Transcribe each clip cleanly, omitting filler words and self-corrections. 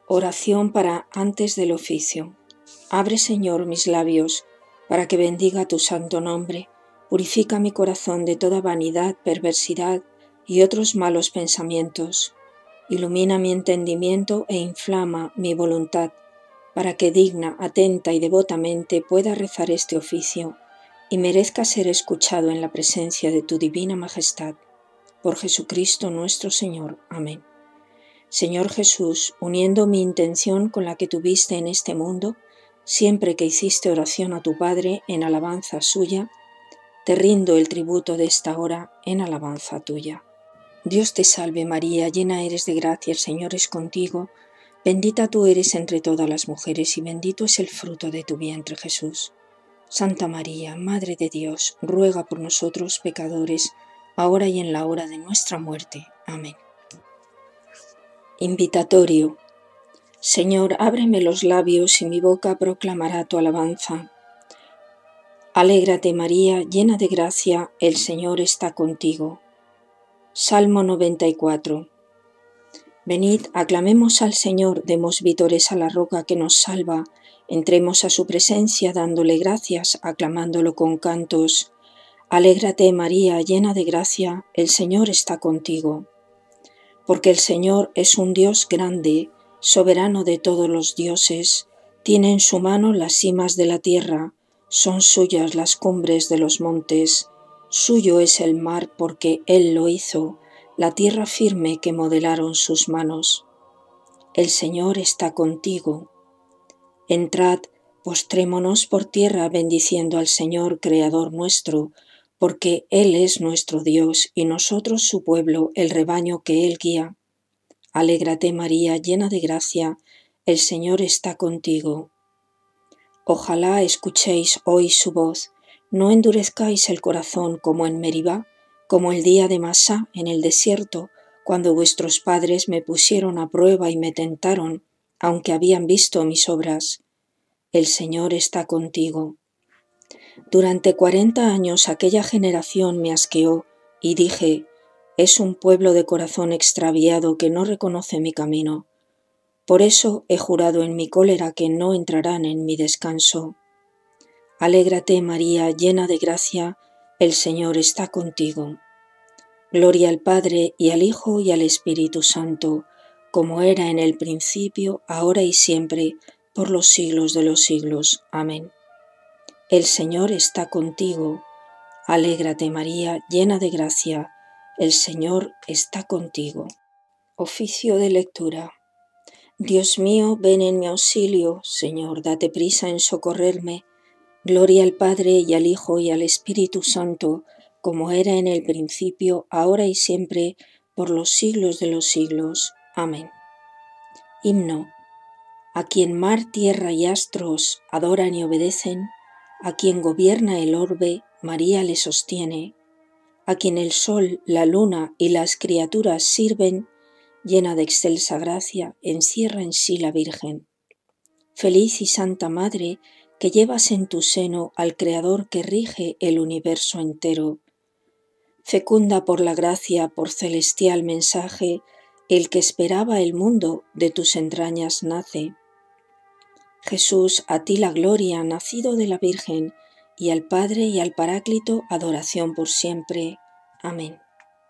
Oración para antes del oficio. Abre, Señor, mis labios, para que bendiga tu santo nombre. Purifica mi corazón de toda vanidad, perversidad y otros malos pensamientos. Ilumina mi entendimiento e inflama mi voluntad, para que digna, atenta y devotamente pueda rezar este oficio y merezca ser escuchado en la presencia de tu divina majestad. Por Jesucristo nuestro Señor. Amén. Señor Jesús, uniendo mi intención con la que tuviste en este mundo, siempre que hiciste oración a tu Padre en alabanza suya, te rindo el tributo de esta hora en alabanza tuya. Dios te salve María, llena eres de gracia, el Señor es contigo, bendita tú eres entre todas las mujeres y bendito es el fruto de tu vientre Jesús. Santa María, Madre de Dios, ruega por nosotros pecadores, ahora y en la hora de nuestra muerte. Amén. Invitatorio. Señor, ábreme los labios y mi boca proclamará tu alabanza. Alégrate María, llena de gracia, el Señor está contigo. Salmo 94. Venid, aclamemos al Señor, demos vítores a la roca que nos salva, entremos a su presencia dándole gracias, aclamándolo con cantos. Alégrate María, llena de gracia, el Señor está contigo. Porque el Señor es un Dios grande, soberano de todos los dioses, tiene en su mano las cimas de la tierra, son suyas las cumbres de los montes, suyo es el mar porque Él lo hizo, la tierra firme que modelaron sus manos. El Señor está contigo. Entrad, postrémonos por tierra bendiciendo al Señor, Creador nuestro, porque Él es nuestro Dios y nosotros su pueblo, el rebaño que Él guía. Alégrate María, llena de gracia, el Señor está contigo. Ojalá escuchéis hoy su voz, no endurezcáis el corazón como en Meribá, como el día de Masá en el desierto, cuando vuestros padres me pusieron a prueba y me tentaron, aunque habían visto mis obras. El Señor está contigo. Durante 40 años aquella generación me asqueó y dije, es un pueblo de corazón extraviado que no reconoce mi camino. Por eso he jurado en mi cólera que no entrarán en mi descanso. Alégrate María, llena de gracia, el Señor está contigo. Gloria al Padre y al Hijo y al Espíritu Santo, como era en el principio, ahora y siempre, por los siglos de los siglos. Amén. El Señor está contigo. Alégrate María, llena de gracia, el Señor está contigo. Oficio de lectura. Dios mío, ven en mi auxilio, Señor, date prisa en socorrerme. Gloria al Padre y al Hijo y al Espíritu Santo, como era en el principio, ahora y siempre, por los siglos de los siglos. Amén. Himno. A quien mar, tierra y astros adoran y obedecen, a quien gobierna el orbe, María le sostiene. A quien el sol, la luna y las criaturas sirven, llena de excelsa gracia, encierra en sí la Virgen. Feliz y santa Madre, que llevas en tu seno al Creador que rige el universo entero. Fecunda por la gracia, por celestial mensaje, el que esperaba el mundo de tus entrañas nace. Jesús, a ti la gloria, nacido de la Virgen, y al Padre y al Paráclito, adoración por siempre. Amén.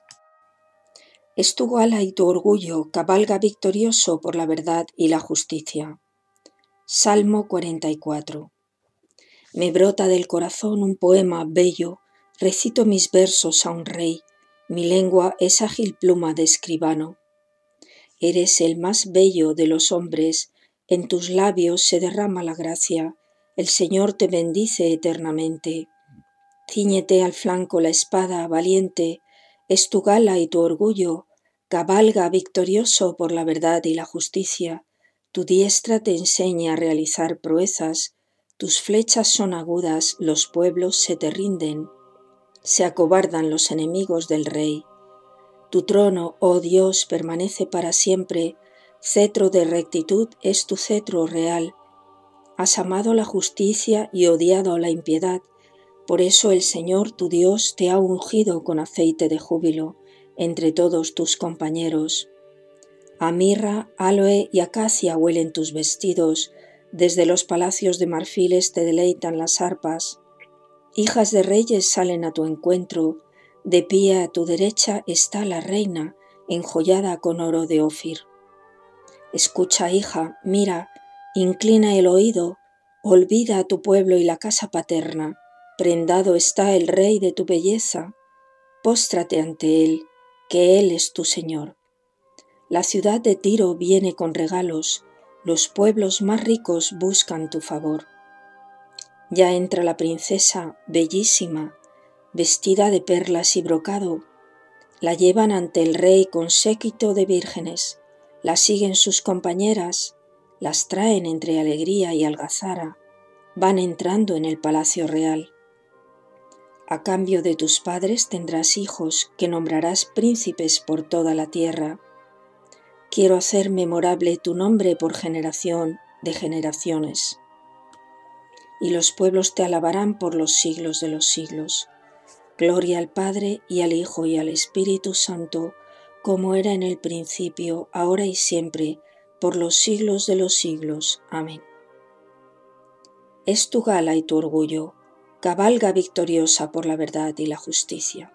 Es tu gala y tu orgullo, cabalga victorioso por la verdad y la justicia. Salmo 44. Me brota del corazón un poema bello, recito mis versos a un rey, mi lengua es ágil pluma de escribano. Eres el más bello de los hombres, en tus labios se derrama la gracia, el Señor te bendice eternamente. Cíñete al flanco la espada, valiente, es tu gala y tu orgullo, cabalga victorioso por la verdad y la justicia, tu diestra te enseña a realizar proezas, tus flechas son agudas, los pueblos se te rinden, se acobardan los enemigos del rey. Tu trono, oh Dios, permanece para siempre, cetro de rectitud es tu cetro real. Has amado la justicia y odiado la impiedad, por eso el Señor tu Dios te ha ungido con aceite de júbilo entre todos tus compañeros. A mirra, aloe y acacia huelen tus vestidos, desde los palacios de marfiles te deleitan las arpas. Hijas de reyes salen a tu encuentro, de pie a tu derecha está la reina, enjollada con oro de Ofir. Escucha, hija, mira, inclina el oído, olvida a tu pueblo y la casa paterna, prendado está el rey de tu belleza, póstrate ante él, que él es tu señor. La ciudad de Tiro viene con regalos, los pueblos más ricos buscan tu favor. Ya entra la princesa, bellísima, vestida de perlas y brocado. La llevan ante el rey con séquito de vírgenes, la siguen sus compañeras, las traen entre alegría y algazara, van entrando en el palacio real. A cambio de tus padres tendrás hijos que nombrarás príncipes por toda la tierra. Quiero hacer memorable tu nombre por generación de generaciones. Y los pueblos te alabarán por los siglos de los siglos. Gloria al Padre y al Hijo y al Espíritu Santo, como era en el principio, ahora y siempre, por los siglos de los siglos. Amén. Es tu gala y tu orgullo, cabalga victoriosa por la verdad y la justicia.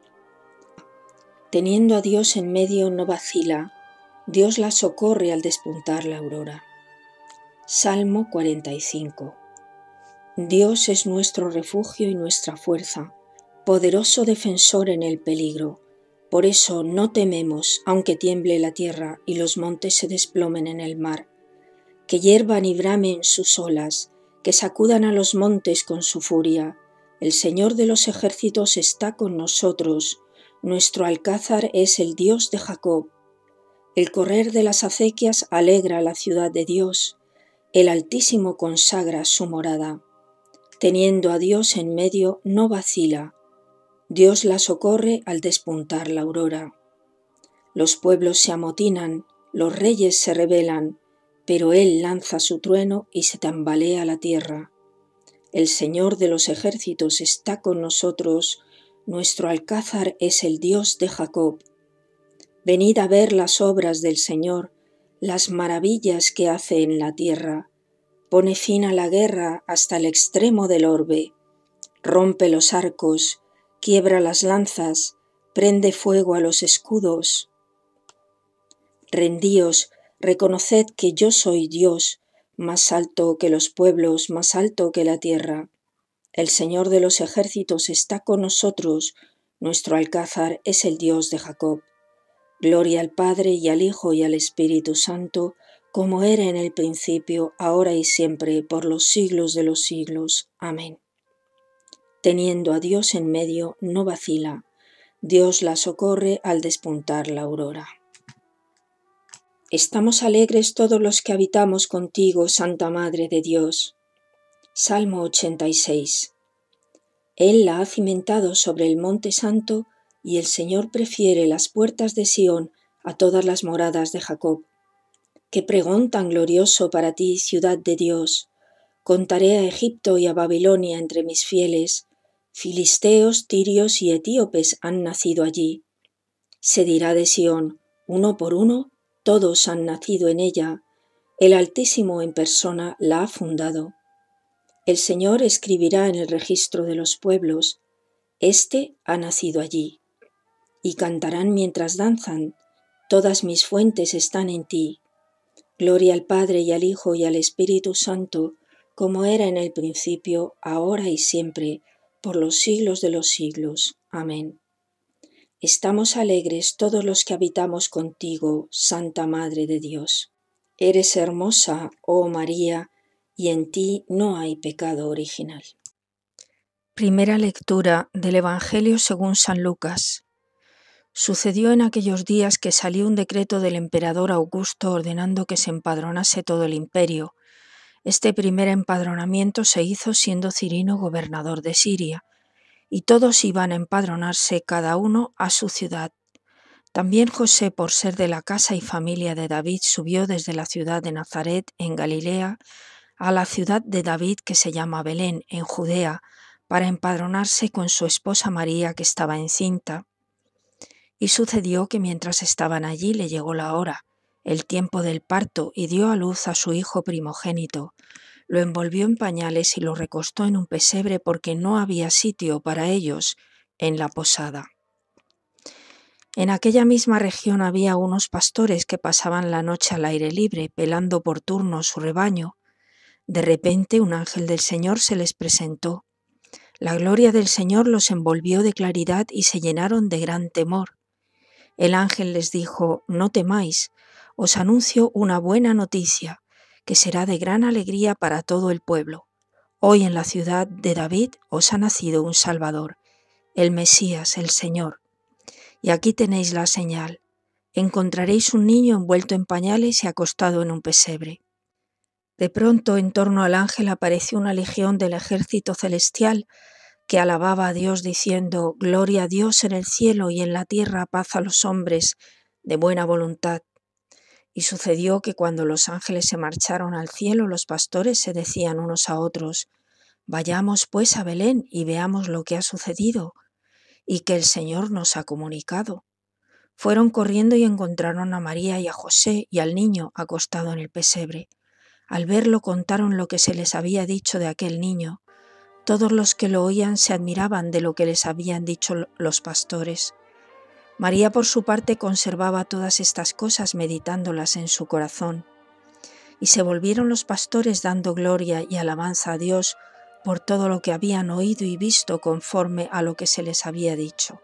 Teniendo a Dios en medio no vacila, Dios la socorre al despuntar la aurora. Salmo 45. Dios es nuestro refugio y nuestra fuerza, poderoso defensor en el peligro. Por eso no tememos, aunque tiemble la tierra y los montes se desplomen en el mar, que hiervan y bramen sus olas, que sacudan a los montes con su furia. El Señor de los ejércitos está con nosotros, nuestro alcázar es el Dios de Jacob. El correr de las acequias alegra la ciudad de Dios, el Altísimo consagra su morada. Teniendo a Dios en medio no vacila, Dios la socorre al despuntar la aurora. Los pueblos se amotinan, los reyes se rebelan, pero Él lanza su trueno y se tambalea la tierra. El Señor de los ejércitos está con nosotros, nuestro alcázar es el Dios de Jacob. Venid a ver las obras del Señor, las maravillas que hace en la tierra. Pone fin a la guerra hasta el extremo del orbe, rompe los arcos, quiebra las lanzas, prende fuego a los escudos. Rendíos, reconoced que yo soy Dios, más alto que los pueblos, más alto que la tierra. El Señor de los ejércitos está con nosotros, nuestro alcázar es el Dios de Jacob. Gloria al Padre y al Hijo y al Espíritu Santo, como era en el principio, ahora y siempre, por los siglos de los siglos. Amén. Teniendo a Dios en medio, no vacila. Dios la socorre al despuntar la aurora. Estamos alegres todos los que habitamos contigo, Santa Madre de Dios. Salmo 86. Él la ha cimentado sobre el monte santo, y el Señor prefiere las puertas de Sión a todas las moradas de Jacob. ¡Qué pregón tan glorioso para ti, ciudad de Dios! Contaré a Egipto y a Babilonia entre mis fieles. Filisteos, tirios y etíopes han nacido allí. Se dirá de Sión, uno por uno, todos han nacido en ella. El Altísimo en persona la ha fundado. El Señor escribirá en el registro de los pueblos, «Este ha nacido allí». Y cantarán mientras danzan, «Todas mis fuentes están en ti». Gloria al Padre y al Hijo y al Espíritu Santo, como era en el principio, ahora y siempre, por los siglos de los siglos. Amén. Estamos alegres todos los que habitamos contigo, Santa Madre de Dios. Eres hermosa, oh María, y en ti no hay pecado original. Primera lectura del Evangelio según San Lucas. Sucedió en aquellos días que salió un decreto del emperador Augusto ordenando que se empadronase todo el imperio. Este primer empadronamiento se hizo siendo Cirino gobernador de Siria, y todos iban a empadronarse cada uno a su ciudad. También José, por ser de la casa y familia de David, subió desde la ciudad de Nazaret, en Galilea, a la ciudad de David que se llama Belén, en Judea, para empadronarse con su esposa María, que estaba encinta. Y sucedió que mientras estaban allí le llegó la hora, el tiempo del parto y dio a luz a su hijo primogénito. Lo envolvió en pañales y lo recostó en un pesebre porque no había sitio para ellos en la posada. En aquella misma región había unos pastores que pasaban la noche al aire libre, pelando por turno su rebaño. De repente un ángel del Señor se les presentó. La gloria del Señor los envolvió de claridad y se llenaron de gran temor. El ángel les dijo: «No temáis, os anuncio una buena noticia, que será de gran alegría para todo el pueblo. Hoy en la ciudad de David os ha nacido un Salvador, el Mesías, el Señor. Y aquí tenéis la señal. Encontraréis un niño envuelto en pañales y acostado en un pesebre». De pronto, en torno al ángel apareció una legión del ejército celestial que alababa a Dios diciendo: «Gloria a Dios en el cielo y en la tierra paz a los hombres de buena voluntad». Y sucedió que cuando los ángeles se marcharon al cielo, los pastores se decían unos a otros: «Vayamos pues a Belén y veamos lo que ha sucedido y que el Señor nos ha comunicado». Fueron corriendo y encontraron a María y a José y al niño acostado en el pesebre. Al verlo contaron lo que se les había dicho de aquel niño. Todos los que lo oían se admiraban de lo que les habían dicho los pastores. María, por su parte, conservaba todas estas cosas meditándolas en su corazón. Y se volvieron los pastores dando gloria y alabanza a Dios por todo lo que habían oído y visto conforme a lo que se les había dicho.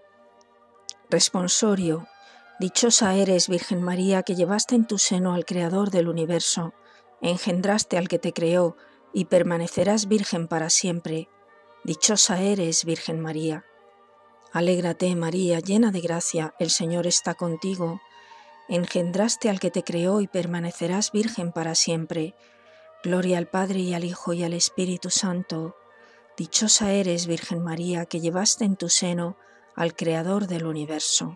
Responsorio. Dichosa eres, Virgen María, que llevaste en tu seno al Creador del universo, engendraste al que te creó y permanecerás virgen para siempre. Dichosa eres, Virgen María. Alégrate, María, llena de gracia, el Señor está contigo. Engendraste al que te creó y permanecerás virgen para siempre. Gloria al Padre y al Hijo y al Espíritu Santo. Dichosa eres, Virgen María, que llevaste en tu seno al Creador del universo.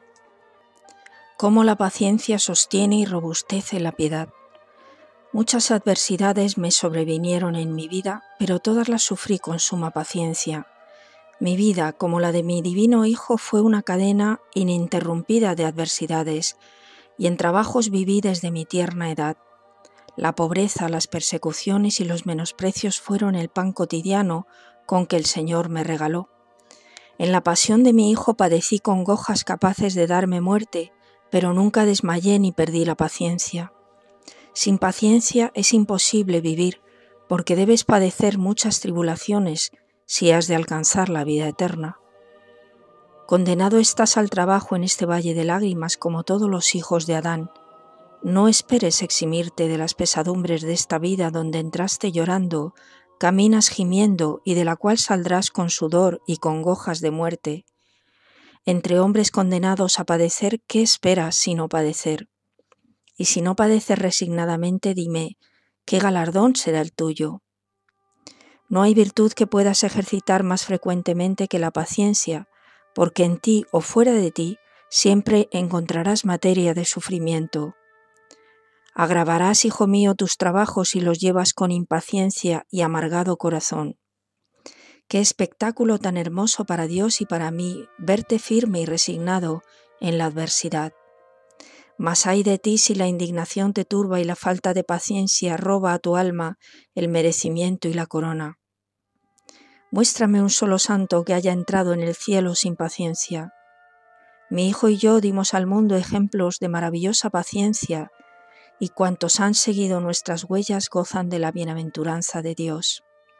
Cómo la paciencia sostiene y robustece la piedad. Muchas adversidades me sobrevinieron en mi vida, pero todas las sufrí con suma paciencia. Mi vida, como la de mi divino Hijo, fue una cadena ininterrumpida de adversidades, y en trabajos viví desde mi tierna edad. La pobreza, las persecuciones y los menosprecios fueron el pan cotidiano con que el Señor me regaló. En la pasión de mi Hijo padecí congojas capaces de darme muerte, pero nunca desmayé ni perdí la paciencia. Sin paciencia es imposible vivir, porque debes padecer muchas tribulaciones si has de alcanzar la vida eterna. Condenado estás al trabajo en este valle de lágrimas como todos los hijos de Adán. No esperes eximirte de las pesadumbres de esta vida donde entraste llorando, caminas gimiendo y de la cual saldrás con sudor y congojas de muerte. Entre hombres condenados a padecer, ¿qué esperas sino padecer? Y si no padeces resignadamente, dime, ¿qué galardón será el tuyo? No hay virtud que puedas ejercitar más frecuentemente que la paciencia, porque en ti o fuera de ti siempre encontrarás materia de sufrimiento. Agravarás, hijo mío, tus trabajos si los llevas con impaciencia y amargado corazón. Qué espectáculo tan hermoso para Dios y para mí, verte firme y resignado en la adversidad. Mas ay de ti si la indignación te turba y la falta de paciencia roba a tu alma el merecimiento y la corona. Muéstrame un solo santo que haya entrado en el cielo sin paciencia. Mi Hijo y yo dimos al mundo ejemplos de maravillosa paciencia, y cuantos han seguido nuestras huellas gozan de la bienaventuranza de Dios.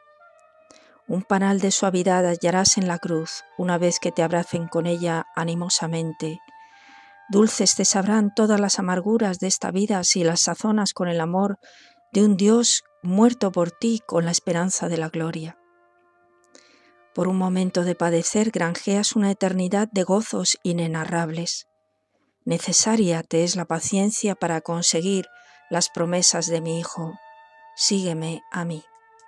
Un panal de suavidad hallarás en la cruz, una vez que te abracen con ella animosamente. Dulces te sabrán todas las amarguras de esta vida si las sazonas con el amor de un Dios muerto por ti con la esperanza de la gloria. Por un momento de padecer granjeas una eternidad de gozos inenarrables. Necesaria te es la paciencia para conseguir las promesas de mi Hijo. Sígueme a mí.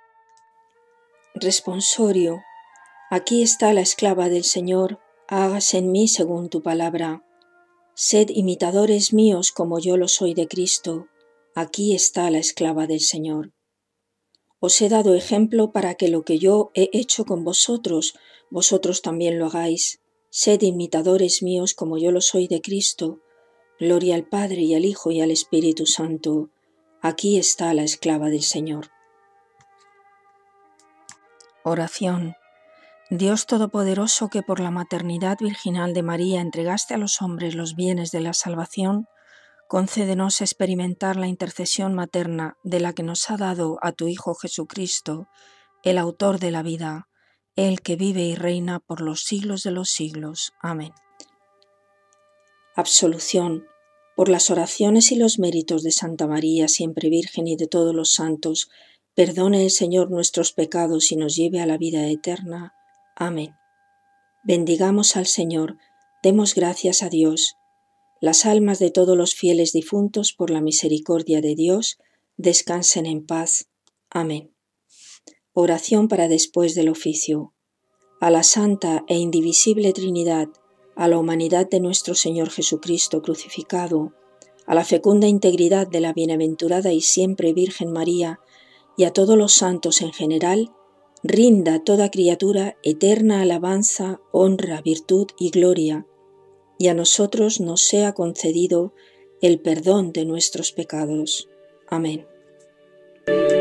Responsorio. Aquí está la esclava del Señor, hágase en mí según tu palabra. Sed imitadores míos como yo lo soy de Cristo. Aquí está la esclava del Señor. Os he dado ejemplo para que lo que yo he hecho con vosotros, vosotros también lo hagáis. Sed imitadores míos como yo lo soy de Cristo, Gloria al Padre y al Hijo y al Espíritu Santo. Aquí está la esclava del Señor. Oración. Dios Todopoderoso, que por la maternidad virginal de María entregaste a los hombres los bienes de la salvación, concédenos experimentar la intercesión materna de la que nos ha dado a tu Hijo Jesucristo, el autor de la vida, el que vive y reina por los siglos de los siglos. Amén. Absolución. Por las oraciones y los méritos de Santa María, siempre Virgen, y de todos los santos, perdone el Señor nuestros pecados y nos lleve a la vida eterna. Amén. Bendigamos al Señor, demos gracias a Dios. Las almas de todos los fieles difuntos, por la misericordia de Dios, descansen en paz. Amén. Oración para después del oficio. A la Santa e Indivisible Trinidad, a la humanidad de nuestro Señor Jesucristo crucificado, a la fecunda integridad de la bienaventurada y siempre Virgen María, y a todos los santos en general, rinda toda criatura eterna alabanza, honra, virtud y gloria, y a nosotros nos sea concedido el perdón de nuestros pecados. Amén.